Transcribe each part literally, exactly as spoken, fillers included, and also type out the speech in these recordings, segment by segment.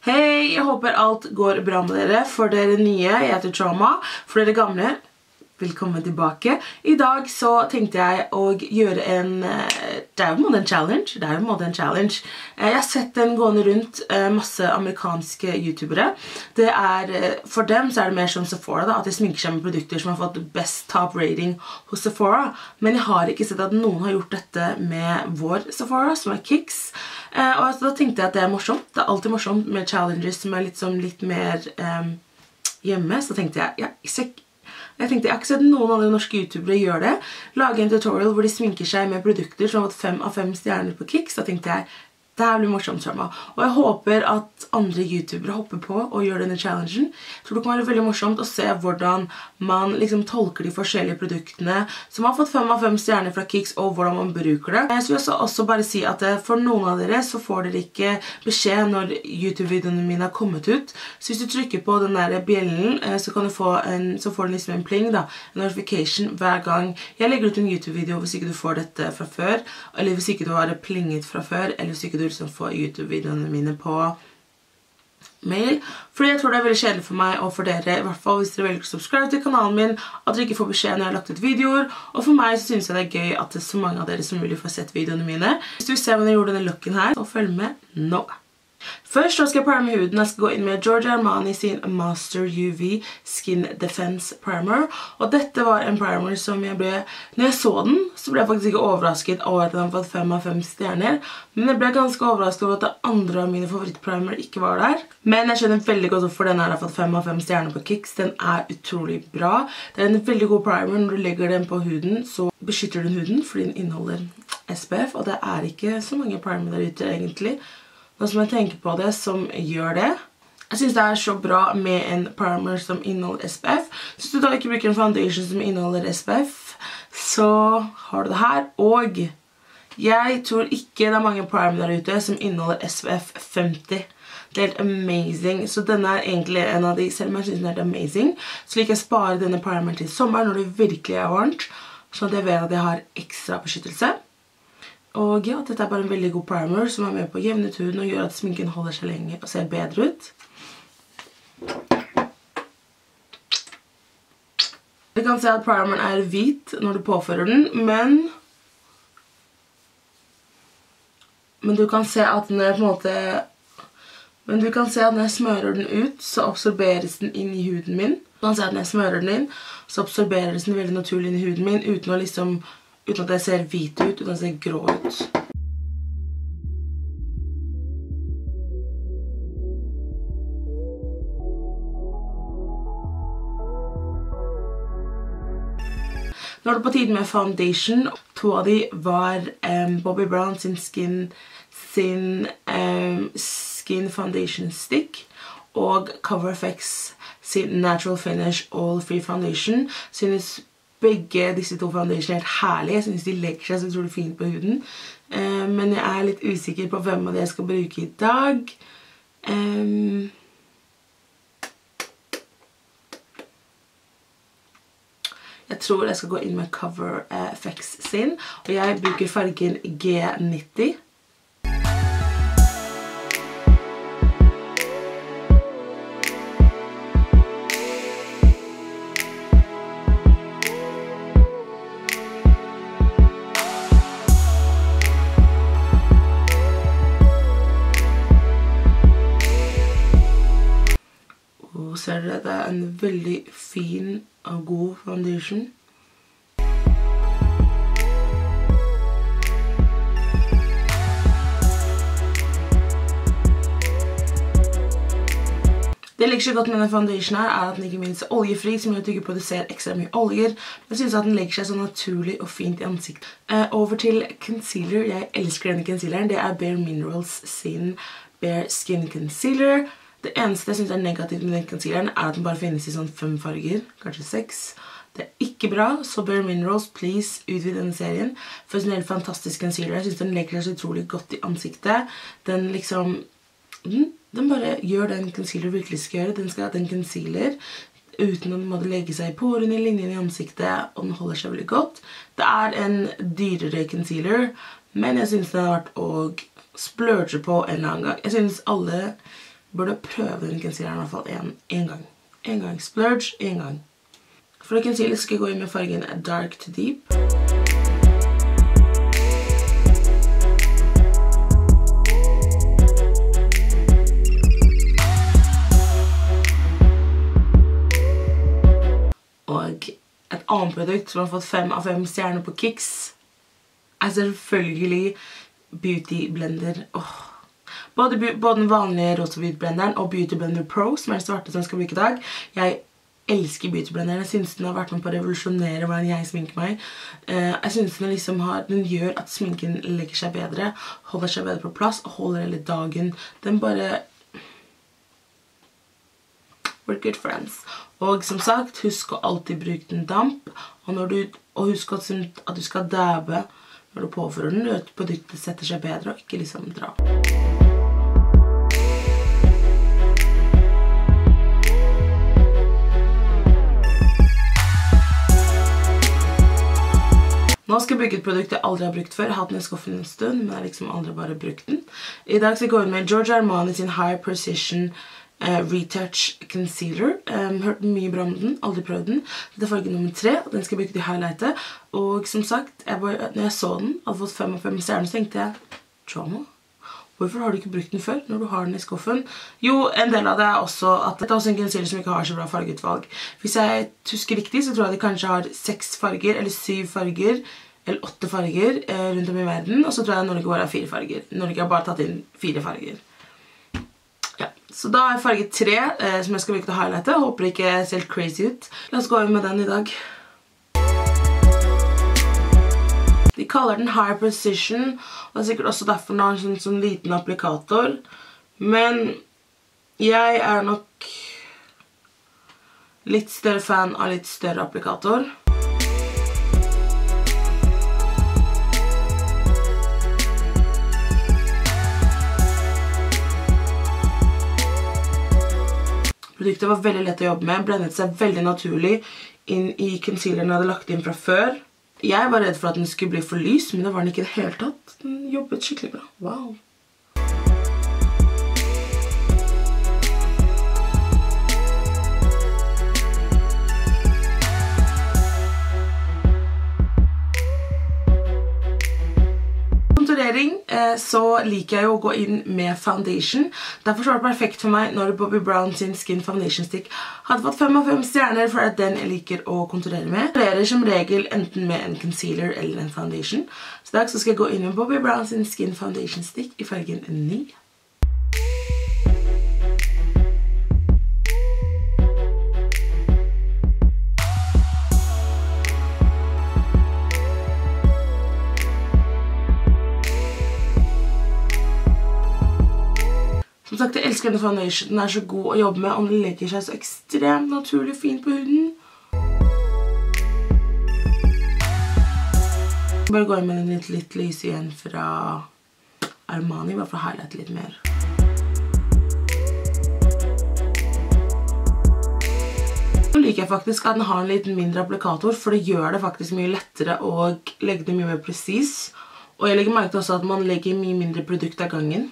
Hei, jeg håper alt går bra med dere. For dere nye, jeg heter Trauma. For dere gamle, velkommen tilbake. I dag så tenkte jeg å gjøre en, det er jo på en måte en challenge. Det er jo på en måte en challenge. Jeg har sett den gående rundt masse amerikanske youtubere. Det er, for dem så er det mer som Sephora da, at de sminker seg med produkter som har fått best top rating hos Sephora. Men jeg har ikke sett at noen har gjort dette med vår Sephora, som er Kicks. Uh, og da tenkte jeg at det er morsomt. Det er alltid morsomt med challenges som er litt, sånn, litt mer um, hjemme. Så tenkte jeg, ja, jeg, jeg tenkte, jeg har ikke sett noen andre norske youtubere gjøre det. Lage en tutorial hvor de sminker seg med produkter som har fått fem av fem stjerner på Kicks. Da tenkte jeg, det her blir morsomt, Trauma. Og jeg håper at andre youtubere hopper på og gjør denne challengen. Jeg tror det kan være veldig morsomt å se hvordan man liksom tolker de forskjellige produktene som har fått fem av fem stjerner fra Kicks, og hvordan man bruker det. Jeg vil også, også bare si at for noen av dere så får dere ikke beskjed når YouTube-videoene mine har kommet ut. Så hvis du trykker på den der bjellen, så, kan du få en, så får du liksom en pling, da, en notification hver gang jeg legger ut en YouTube-video hvis ikke du får dette fra før, eller hvis ikke du har det plinget fra før, eller hvis ikke du som får YouTube-videoene mine på mail. Fordi jeg tror det er veldig kjedelig for meg og for dere, i hvert fall hvis dere velger å subscribe til kanalen min, at dere ikke får beskjed når jeg har lagt ut videoer. Og for meg så synes jeg det er gøy at det er så mange av dere som mulig får sett videoene mine. Hvis du vil se hvordan jeg gjorde denne looken her, så følg med nå. Først så skal jeg prime huden. Jeg skal gå inn med Giorgio Armani sin Master U V Skin Defense Primer. Og dette var en primer som jeg ble... Når jeg så den, så ble jeg faktisk ikke overrasket over at den hadde fått fem av fem stjerner. Men jeg ble ganske overrasket over at det andre av mine favorittprimer ikke var der. Men jeg skjønner veldig godt hvorfor den her har fått fem av fem stjerner på Kicks. Den er utrolig bra. Det er en veldig god primer. Når du legger den på huden, så beskytter den huden, fordi den inneholder S P F. Og det er ikke så mange primer der ute egentlig. Nå som jeg tenker på det, som gjør det. Jeg synes det er så bra med en primer som inneholder S P F. Så hvis du da ikke bruker en foundation som inneholder S P F, så har du det her. Og jeg tror ikke det er mange primer der ute som inneholder S P F femti. Det er helt amazing. Så denne er egentlig en av de, selv om jeg synes den er amazing, så liker jeg å spare denne primeren til sommeren når det virkelig er varmt, sånn at jeg vet at jeg har ekstra beskyttelse. Og ja, dette er bare en veldig god primer som er med på å jevne ut huden og gjør at sminken holder seg lenge og ser bedre ut. Du kan se at primeren er hvit når du påfører den, men men du kan se at den er på en måte men du kan se at når jeg smører den ut, så absorberes den inn i huden min. Du kan se at når jeg smører den inn, så absorberes den veldig naturlig inn i huden min, uten å liksom uten at jeg ser hvit ut, uten at jeg ser grå ut. Nå er det på tide med foundation. To av de var um, Bobbi Brown sin Skin, sin, um, skin Foundation Stick og CoverFX sin Natural Finish All Free Foundation. Synes begge disse to foundationene er helt herlige. Jeg synes de legger seg så utrolig fint på huden. Uh, men jeg er litt usikker på hvem av det jeg skal bruke i dag. Um, jeg tror jeg skal gå inn med CoverFX sin. Og jeg bruker fargen G nitti. Ser dere, det er en veldig fin og god foundation. Det jeg liker så godt med denne foundation her er at den ikke minst er oljefri, som gjør at du ikke produserer ekstra mye oljer. Jeg synes at den legger seg så naturlig og fint i ansiktet. Uh, over til concealer. Jeg elsker denne concealeren. Det er Bare Minerals sin Bare Skin Concealer. Det eneste jeg synes er negativt med den concealeren er at den bare finnes i sånn fem farger, kanskje seks. Det er ikke bra, så Bare Minerals, please, utvid denne serien. For en helt fantastisk concealer. Jeg synes den legger seg så utrolig godt i ansiktet. Den liksom, den, den bare gjør den concealer virkelig skal gjøre. Den skal ha den concealer uten å måtte legge seg i porene, linjen i ansiktet, og den holder seg veldig godt. Det er en dyrere concealer, men jeg synes den har vært å splurge på en eller annen gang. Jeg synes alle burde prøve denne concealeren i hvert fall en, en gang. En gang. Splurge, en gang. For concealer skal jeg gå inn med fargen Dark to Deep. Og et annet produkt som har fått fem av fem stjerner på Kicks er selvfølgelig Beauty Blender. Åh. Både, både den vanlige rosa Beauty Blenderen og Beauty Blender Pro, som er den svarte som jeg skal bruke i dag. Jeg elsker Beauty Blenderen. Jeg synes den har vært med på å revolusjonere hvordan jeg sminker meg. Jeg synes den, liksom har, den gjør at sminken legger seg bedre, holder seg bedre på plass og holder hele dagen. Den bare... We're good friends. Og som sagt, husk å alltid bruke den damp, og, når du, og husk at du skal dabbe når du påfører den, at produktet setter seg bedre og ikke liksom dra. Nå skal jeg bruke et produkt jeg aldri har brukt før. Jeg har hatt den i skuffen en stund, men jeg har liksom aldri bare brukt den. I dag skal jeg gå inn med Giorgio Armani sin High Precision Uh, Retouch Concealer. Um, hørt mye bra om den, aldri prøvd den. Dette er farge nummer tre, og den skal jeg bruke til highlightet. Og som sagt, jeg bare, når jeg så den, hadde fått fem av fem stjerner, så tenkte jeg, Trauma? Hvorfor har du ikke brukt den før, når du har den i skuffen? Jo, en del av det er også at dette er også en concealer som ikke har så bra fargeutvalg. Hvis jeg husker riktig, så tror jeg de kanskje har seks farger, eller syv farger, eller åtte farger eh, rundt om i verden, og så tror jeg Norge bare har fire farger. Norge har bare tatt inn fire farger. Så da er farge tre, eh, som jeg skal bruke til highlightet. Håper det ikke ser helt crazy ut. La oss gå inn med den i dag. De kaller den High Precision, og det er sikkert også derfor den har en sånn, sånn liten applikator. Men jeg er nok litt større fan av litt større applikator. Produktet var veldig lett å jobbe med, blendet seg veldig naturlig inn i concealeren jeg hadde lagt inn fra før. Jeg var redd for at den skulle bli for lys, men det var den ikke i det hele tatt. Den jobbet skikkelig bra. Wow! Så liker jeg jo å gå inn med foundation. Derfor var det perfekt for meg når Bobbi Brown sin Skin Foundation Stick hadde fått fem av fem stjerner, for at den jeg liker å konturere med. Jeg konturerer som regel enten med en concealer eller en foundation. Så i dag så skal jeg gå inn med Bobbi Brown sin Skin Foundation Stick i fargen ni. Som sagt, jeg elsker denne foundation. Den er så god å jobbe med, og den legger seg så ekstremt naturlig og fint på huden. Bare gå inn med den litt, litt lys igjen fra Armani, bare for å highlighte litt mer. Nå liker jeg faktisk at den har en litt mindre applikator, for det gjør det faktisk mye lettere å legge det mye mer presis. Og jeg legger merke til også at man legger mye mindre produkt av gangen.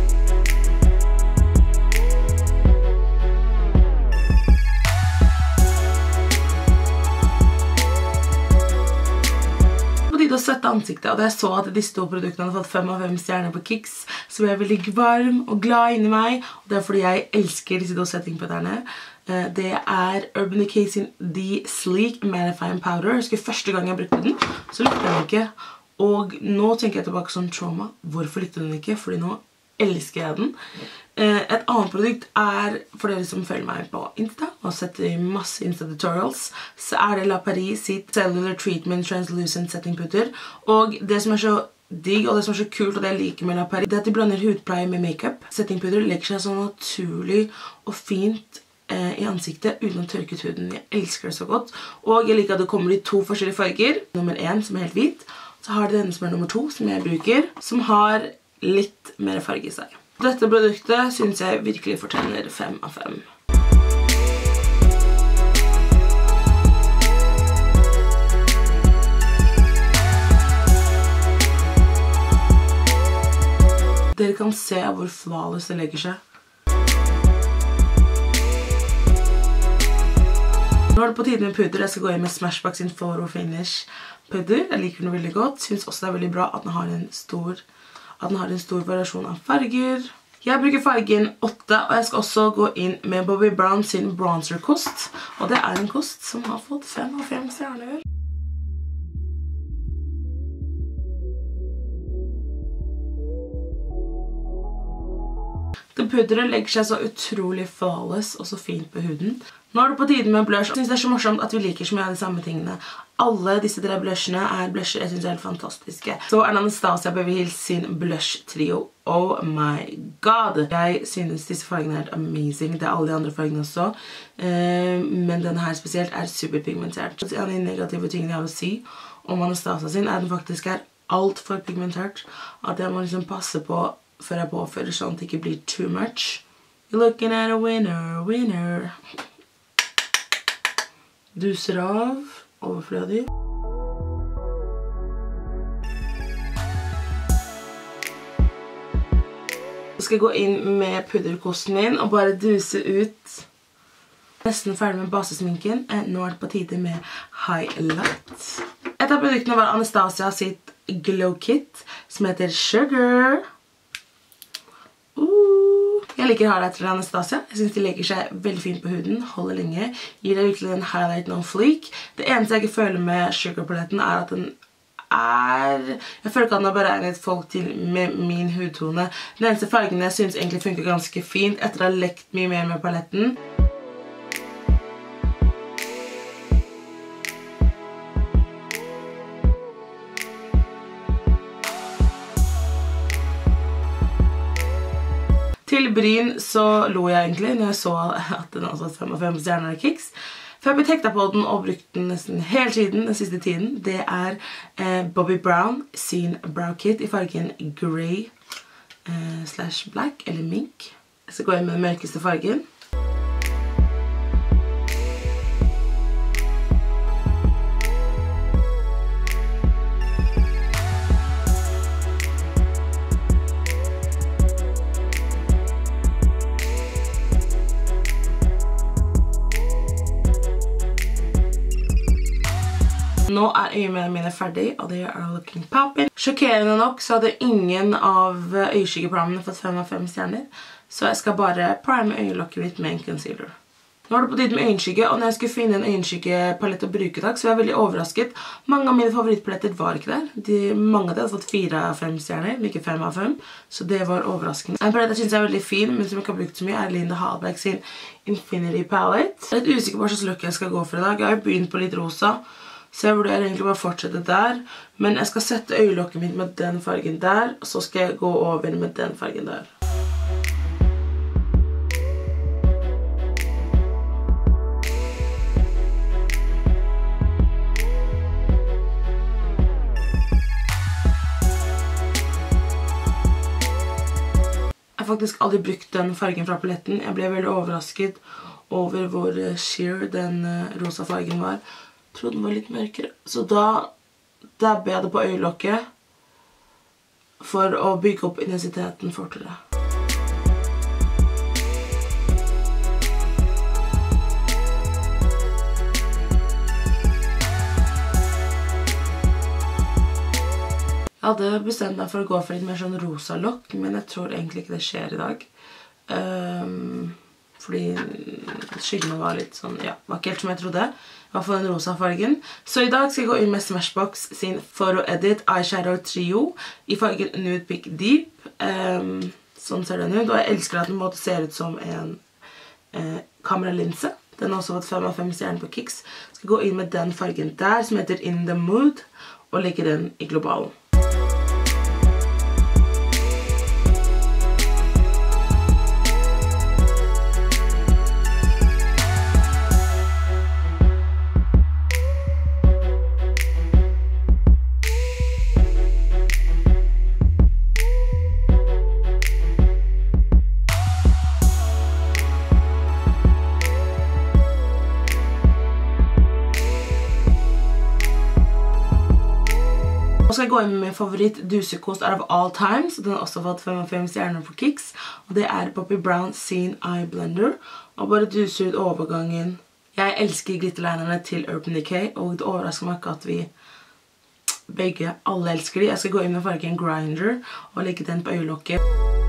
Å sette ansiktet, og da jeg så at disse to produktene hadde fått fem av fem stjerner på Kicks, så ble jeg veldig varm og glad inni meg, og det er fordi jeg elsker disse to settingputterne. Det er Urban Decay sin The Sleek Mattifying Powder. Jeg husker første gang jeg brukte den, så likte jeg den ikke, og nå tenker jeg tilbake som Trauma. Hvorfor likte den ikke? Fordi nå elsker jeg den. Et annet produkt er, for dere som følger meg på Insta og setter masse Insta-tutorials, så er det La Paris sitt Cellular Treatment Translucent Setting Putter. Og det som er så digg, og det som er så kult, og det jeg liker med La Paris, det er at de blander hudpleie med makeup. Setting Putter legger seg så naturlig og fint eh, i ansiktet uten å tørke ut huden. Jeg elsker det så godt. Og jeg liker at det kommer i to forskjellige farger. Nummer én som er helt hvit. Så har det denne som er nummer to, som jeg bruker, som har litt mer farge i seg. Dette produktet synes jeg virkelig fortjener fem av fem. Dere kan se hvor flawless det legger seg. Nå er det på tide med pudder. Jeg skal gå inn med Smashbox sin Photo Finish pudder. Jeg liker den veldig godt. Synes også det er veldig bra at den har en stor, at den har en stor variasjon av farger. Jeg bruker fargen åtte, og jeg skal også gå inn med Bobbi Brown sin bronzer-kost. Og det er en kost som har fått fem av fem stjerner. Det pudderet legger seg så utrolig flawless og så fint på huden. Nå er det på tide med blush. Jeg synes det er så morsomt at vi liker så mye av de samme tingene. Alle disse tre blushene er blusher jeg synes er helt fantastiske. Så er det Anastasia Beverly Hills sin blush trio. Oh my god! Jeg synes disse fargene er amazing. Det er alle de andre fargene også. Men denne her spesielt er superpigmentert. En av de negative tingene jeg vil si om Anastasia sin er at den faktisk er alt for pigmentert. At jeg må liksom passe på før jeg påfører sånn at det ikke blir too much. You're looking at a winner, winner. Duser av overflødig. Så skal jeg gå inn med pudderkosten min og bare duse ut. Nesten ferdig med basesminken. Nå er det på tide med highlight. Et av produktene var Anastasia sitt Glow Kit, som heter Sugar. Jeg liker highlighter til Anastasia. Jeg synes de legger seg veldig fint på huden, holder lenge, gir deg virkelig en highlight on fleek. Det eneste jeg ikke føler med Sugar-paletten er at den er... Jeg føler ikke at den har beregnet folk til med min hudtone. Den eneste fargen jeg synes egentlig funker ganske fint etter å ha lekt mye mer med paletten. Til bryn så lo jeg egentlig når jeg så at den også var fem av fem stjerner av Kicks. For jeg ble tekta på den og brukt den nesten hele tiden, den siste tiden. Det er eh, Bobbi Brown sin Brow Kit i fargen Grey eh, slash Black, eller Mink. Jeg skal gå inn med den mørkeste fargen. Nå er øyemeldene mine ferdig, og det er looking poppin'. Sjokkerende nok så hadde ingen av øyeskyggeprogramene fått fem av fem stjerner, så jeg skal bare prime øyelokket mitt med en concealer. Nå er det på tide med øyenskygge, og når jeg skulle finne en øyenskyggepalet å bruke i dag, så var jeg veldig overrasket. Mange av mine favorittpaletter var ikke der. De, mange av dem hadde fått fire av fem stjerner, ikke fem av fem, så det var overraskende. En palette jeg synes er veldig fin, men som jeg ikke har brukt så mye, er Linda Hallberg sin Infinity Palette. Jeg er litt usikker på hva slags look jeg skal gå for i dag. Jeg har jo begynt på litt rosa, så jeg vurderer egentlig bare å fortsette der. Men jeg skal sette øyelokket mitt med den fargen der, og så skal jeg gå over med den fargen der. Jeg har faktisk aldri brukt den fargen fra paletten. Jeg ble veldig overrasket over hvor sheer den rosa fargen var. Jeg trodde den var litt mørkere. Så da dabber jeg det på øyelokket for å bygge opp intensiteten fortere. Jeg hadde bestemt meg for å gå for litt mer sånn rosa lokk, men jeg tror egentlig ikke det skjer i dag. Um, fordi skyggene var litt sånn, ja, var ikke helt som jeg trodde. I hvert fall den rosa fargen. Så i dag skal jeg gå inn med Smashbox sin Photo Edit Eyeshadow Trio i fargen Nude Peak Deep. Um, sånn ser den ut, og jeg elsker at den måte ser ut som en eh, kameralinse. Den har også fått fem av fem stjerner på Kicks. Jeg skal gå inn med den fargen der, som heter In The Mood, og legge den i globalen. Nå skal jeg gå inn med min favoritt dusekost out of all times, og den har også fått fem av fem stjerner på Kicks, og det er Bobbi Brown sin Eye Blender, og bare duse ut overgangen. Jeg Jeg elsker glitterlinerne til Urban Decay, og det overrasker meg ikke at vi begge alle elsker de. Jeg skal gå inn med fargen Grinder og legge den på øyelokket.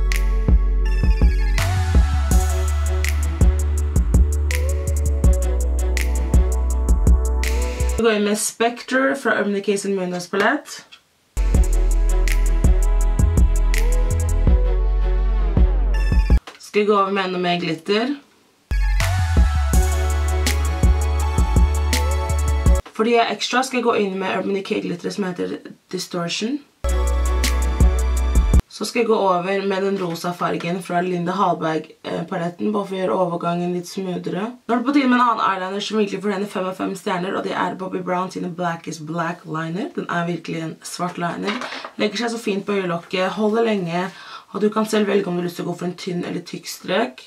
Jeg skal gå inn med Spectre fra Urban Decay sin Moonhouse palette. Skal jeg gå over med enda mer glitter. Fordi jeg er ekstra skal jeg gå inn med Urban Decay glitter som heter Distortion. Så skal jeg gå over med den rosa fargen fra Linda Hallberg-paletten, bare for å gjøre overgangen litt smoothere. Nå er det på tide med en annen eyeliner som virkelig fortjener fem av fem stjerner, og det er Bobbi Brown sine Black is Black liner. Den er virkelig en svart liner. Legger seg så fint på øyelokket, holder lenge, og du kan selv velge om du har lyst til å gå for en tynn eller tykk strek.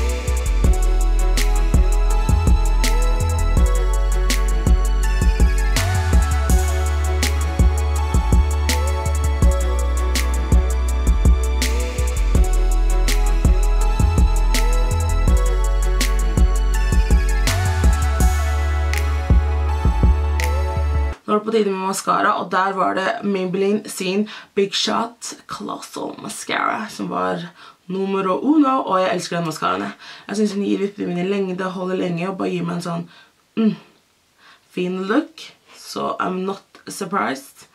Nå er det på tide med mascara, og der var det Maybelline sin Big Shot Colossal Mascara, som var numero uno, og jeg elsker den mascaraen. Jeg synes den gir vippene mine lengde, holder lenge, og bare gir meg en sånn mm, fin look, så I'm not surprised.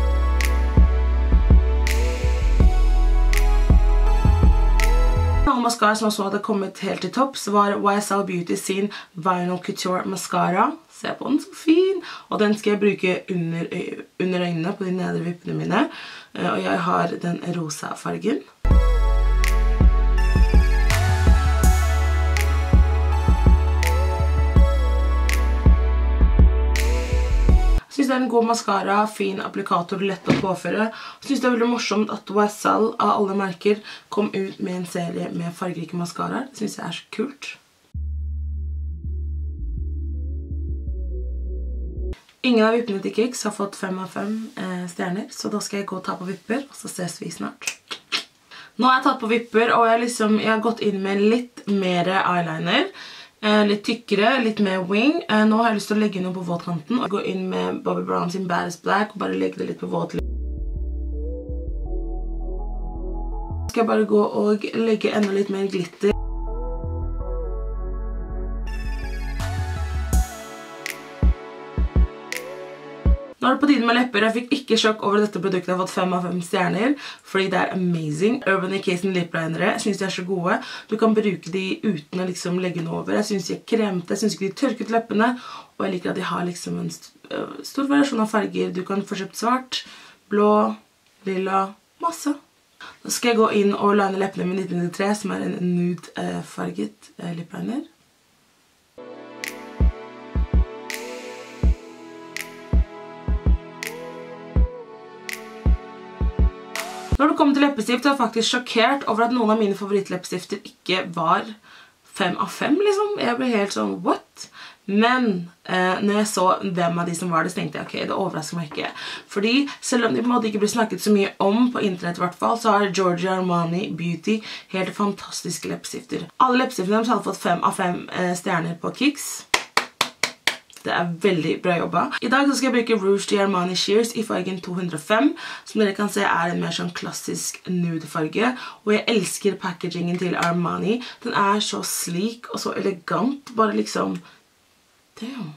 En annen mascara som også hadde kommet helt til topps var Y S L Beauty sin Vinyl Couture Mascara. Se på den, så fin! Og den skal jeg bruke under, under øynene på de nedre vippene mine. Og jeg har den rosa fargen. Jeg synes det er en god mascara, fin applikator, lett å påføre. Jeg synes det er veldig morsomt at Y S L av alle merker kom ut med en serie med fargerike mascaraer. Det synes jeg er så kult. Ingen av vippene til Kix har fått fem av fem eh, stjerner, så da skal jeg gå og ta på vipper, og så ses vi snart. Nå har jeg tatt på vipper, og jeg, liksom, jeg har gått inn med litt mer eyeliner. Eh, litt tykkere, litt mer wing. Eh, nå har jeg lyst til å legge noe på våtkanten, og gå inn med Bobbi Brown sin Bad is Black, og bare legge det litt på våtlitt. Skal jeg bare gå og legge enda litt mer glitter. Nå er det på tide med lepper. Jeg fikk ikke sjokk over dette produktet. Jeg har fått fem av fem stjerner, fordi det er amazing. Urban Decay sin liplinere, jeg synes de er så gode. Du kan bruke de uten å liksom legge noe over. Jeg synes de er kremte, jeg synes ikke de tørket leppene, og jeg liker at de har liksom en st stor variasjon av farger. Du kan få kjøpt svart, blå, lilla, masse. Nå skal jeg gå inn og line leppene med nitten nittitre, som er en nude-farget eh, lipliner. Når det kommer til leppestift, så er jeg faktisk sjokkert over at noen av mine favorittleppestifter ikke var fem av fem, liksom. Jeg ble helt sånn, what? Men eh, når jeg så hvem av de som var det, så tenkte jeg, ok, det overrasker meg ikke. Fordi selv om de på en måte ikke blir snakket så mye om på internett i hvert fall, så har Giorgio Armani Beauty helt fantastiske leppestifter. Alle leppestiftene har fått fem av fem eh, stjerner på Kix. Det er veldig bra jobba. I dag skal jeg bruke Rouge de Armani Shears i fargen to hundre og fem, som dere kan se er en mer sånn klassisk nude-farge. Og jeg elsker packagingen til Armani. Den er så sleek og så elegant. Bare liksom... Damn.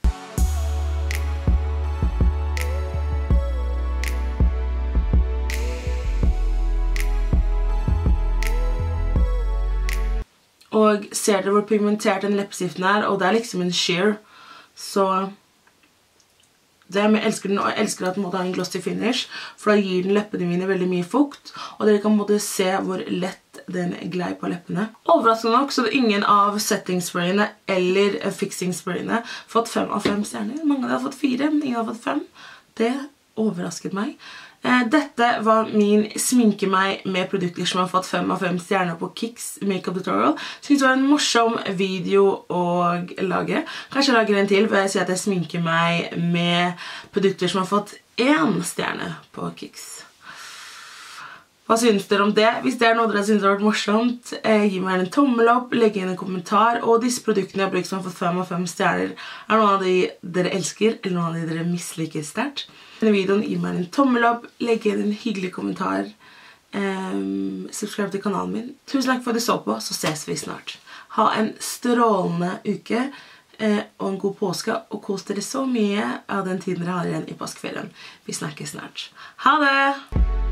Og ser dere hvor pigmentert den leppestiften er, og det er liksom en sheer. Så det, jeg elsker den, og jeg elsker at den måtte ha en glossy finish, for da gir den leppene mine veldig mye fukt, og dere kan både se hvor lett den glei på leppene. Overraskende nok så hadde ingen av setting sprayene eller fixing sprayene fått fem av fem stjerner. Mange av dem har fått fire, men ingen har fått fem. Det overrasket meg. Dette var min sminke meg med produkter som har fått fem av fem stjerner på Kix Makeup Tutorial. Jeg synes det var en morsom video å lage. Kanskje jeg lager en til, hvor jeg sier at jeg sminker meg med produkter som har fått én stjerne på Kix. Hva synes dere om det? Hvis det er noe dere synes har vært morsomt, eh, gi meg en tommel opp, legg inn en kommentar, og disse produktene jeg har brukt som har fått fem av fem stjerner, er noen av de dere elsker, eller noen av de dere misliker sterkt. Denne videoen, gi meg en tommel opp, legg inn en hyggelig kommentar, um, subscribe til kanalen min. Tusen takk for at du så på, så ses vi snart. Ha en strålende uke, eh, og en god påske, og kos dere så mye av den tiden dere har igjen i påskeferien. Vi snakkes snart. Ha det!